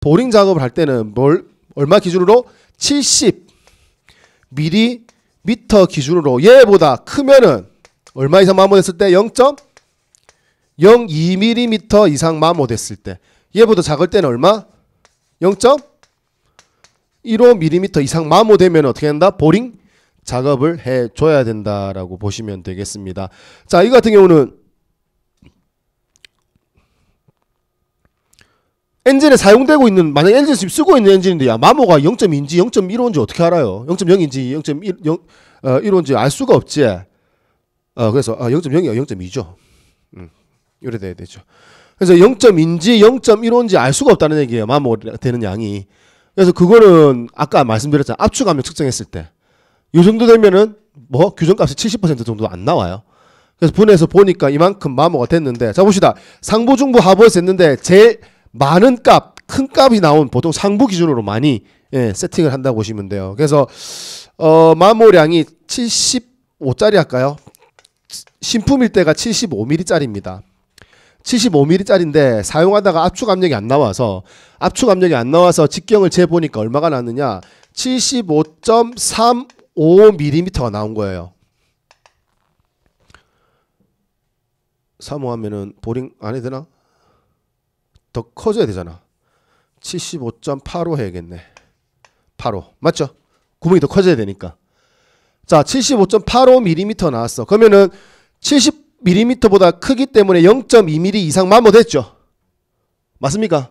보링 작업을 할 때는 얼마 기준으로 70mm 기준으로 얘보다 크면은 얼마 이상 마모됐을 때 0.02mm 이상 마모됐을 때 얘보다 작을 때는 얼마? 0.15mm 이상 마모되면 어떻게 한다? 보링 작업을 해줘야 된다라고 보시면 되겠습니다. 자, 이거 같은 경우는 엔진에 사용되고 있는, 만약 엔진 지금 쓰고 있는 엔진인데 야 마모가 0.2인지 0.15인지 어떻게 알아요? 0.0인지 0.15인지 알 수가 없지. 그래서 0.0이야 0.2죠. 이래 돼야 되죠. 그래서 0.2인지 0.15인지 알 수가 없다는 얘기예요. 마모 되는 양이. 그래서 그거는 아까 말씀드렸잖아요. 압축 압력 측정했을 때 이 정도 되면은 뭐 규정값이 70% 정도 안 나와요. 그래서 분해해서 보니까 이만큼 마모가 됐는데, 자 봅시다. 상부 중부 하부에서 했는데 제일 많은 값, 큰 값이 나온 보통 상부 기준으로 많이 세팅을 한다고 보시면 돼요. 그래서 마모량이 75짜리 할까요? 신품일 때가 75mm짜리입니다. 75mm짜리인데 사용하다가 압축 압력이 안 나와서 직경을 재보니까 얼마가 나왔느냐? 75.35mm가 나온 거예요. 35 하면은 보링 안 해도 되나? 더 커져야 되잖아. 75.85 해야겠네. 85 맞죠? 구멍이 더 커져야 되니까. 자, 75.85mm 나왔어. 그러면은 70mm보다 크기 때문에 0.2mm 이상 마모됐죠? 맞습니까?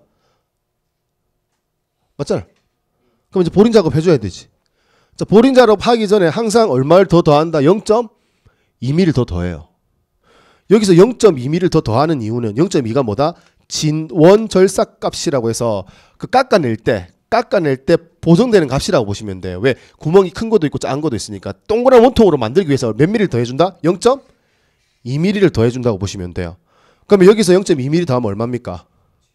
맞잖아. 그럼 이제 보링 작업 해줘야 되지. 자, 보링 작업 하기 전에 항상 얼마를 더 더한다? 0.2mm를 더 더해요. 여기서 0.2mm를 더 더하는 이유는 0.2가 뭐다? 진원 절삭 값이라고 해서 그 깎아낼 때 보정되는 값이라고 보시면 돼요. 왜? 구멍이 큰 것도 있고 작은 것도 있으니까 동그란 원통으로 만들기 위해서 몇 mm를 더해준다? 0.2mm를 더해준다고 보시면 돼요. 그러면 여기서 0.2mm 더하면 얼마입니까?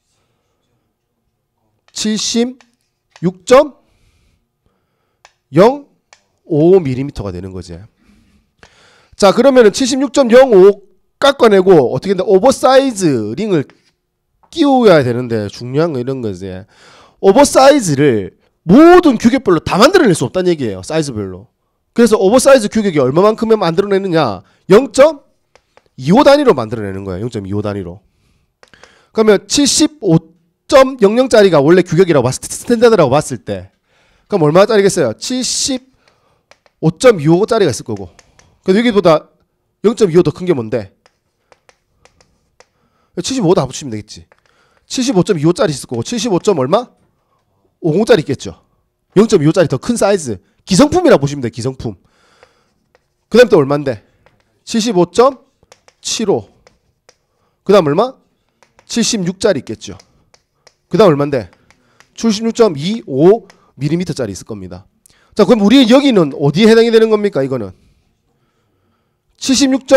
76.05mm가 되는 거지. 자, 그러면은 76.05 깎아내고 어떻게 된다? 오버사이즈 링을 끼워야 되는데 중요한 건 이런 거지. 오버사이즈를 모든 규격별로 다 만들어낼 수 없다는 얘기예요. 사이즈별로. 그래서 오버사이즈 규격이 얼마만큼에 만들어내느냐? 0.25 단위로 만들어내는 거예요. 0.25 단위로. 그러면 75.00짜리가 원래 규격이라고 봤을 때, 스탠다드라고 봤을 때 그럼 얼마짜리겠어요? 75.25짜리가 있을 거고. 그래서 여기보다 0.25 더 큰 게 뭔데? 75 다 붙이면 되겠지. 75.25짜리 있을 거고 75. 얼마? 50짜리 있겠죠. 0.25짜리 더 큰 사이즈. 기성품이라 보시면 돼. 기성품. 그 다음 또 얼마인데? 75.75. 그 다음 얼마? 76짜리 있겠죠. 그 다음 얼마인데? 76.25mm짜리 있을 겁니다. 자, 그럼 우리 여기는 어디에 해당이 되는 겁니까? 이거는 76.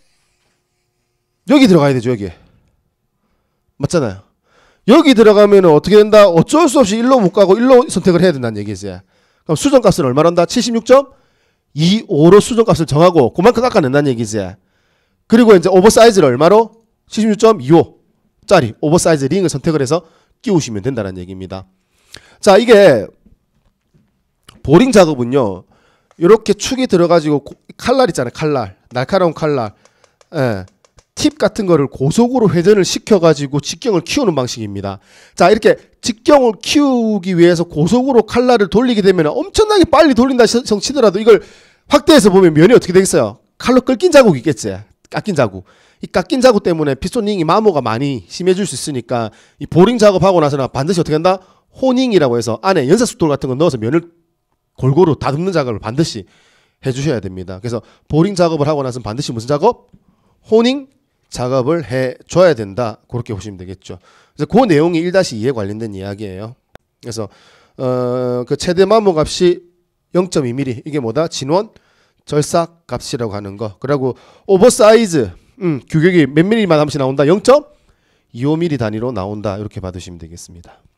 여기 들어가야 되죠. 여기에. 맞잖아요. 여기 들어가면 어떻게 된다? 어쩔 수 없이 일로 못 가고 일로 선택을 해야 된다는 얘기지. 그럼 수정값은 얼마로 한다? 76.25로 수정값을 정하고 그만큼 깎아낸다는 얘기지. 그리고 이제 오버사이즈를 얼마로? 76.25짜리 오버사이즈 링을 선택을 해서 끼우시면 된다는 얘기입니다. 자, 이게 보링 작업은요, 이렇게 축이 들어가지고 칼날 있잖아요. 칼날, 날카로운 칼날, 팁 같은 거를 고속으로 회전을 시켜가지고 직경을 키우는 방식입니다. 자, 이렇게 직경을 키우기 위해서 고속으로 칼날을 돌리게 되면 엄청나게 빨리 돌린다 치더라도 이걸 확대해서 보면 면이 어떻게 되겠어요? 칼로 끓긴 자국이 있겠지. 깎인 자국. 이 깎인 자국 때문에 피스톤링이 마모가 많이 심해질 수 있으니까 이 보링 작업하고 나서는 반드시 어떻게 한다? 호닝이라고 해서 안에 연사숙돌 같은 거 넣어서 면을 골고루 다듬는 작업을 반드시 해주셔야 됩니다. 그래서 보링 작업을 하고 나서는 반드시 무슨 작업? 호닝 작업을 해줘야 된다. 그렇게 보시면 되겠죠. 그래서 그 내용이 1-2에 관련된 이야기예요. 그래서 그 최대 마모 값이 0.2mm 이게 뭐다? 진원 절삭 값이라고 하는 거. 그리고 오버사이즈 규격이 몇 mm만 한 번씩 나온다? 0.25mm 단위로 나온다. 이렇게 받으시면 되겠습니다.